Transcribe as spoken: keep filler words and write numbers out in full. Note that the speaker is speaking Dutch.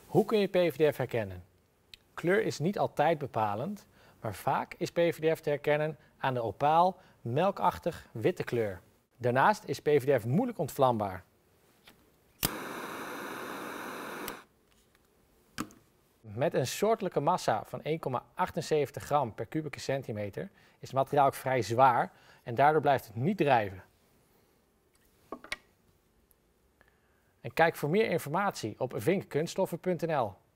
Hoe kun je P V D F herkennen? Kleur is niet altijd bepalend, maar vaak is P V D F te herkennen aan de opaal, melkachtig witte kleur. Daarnaast is P V D F moeilijk ontvlambaar. Met een soortelijke massa van één komma achtenzeventig gram per kubieke centimeter is het materiaal ook vrij zwaar en daardoor blijft het niet drijven. En kijk voor meer informatie op vinkkunststoffen punt n l.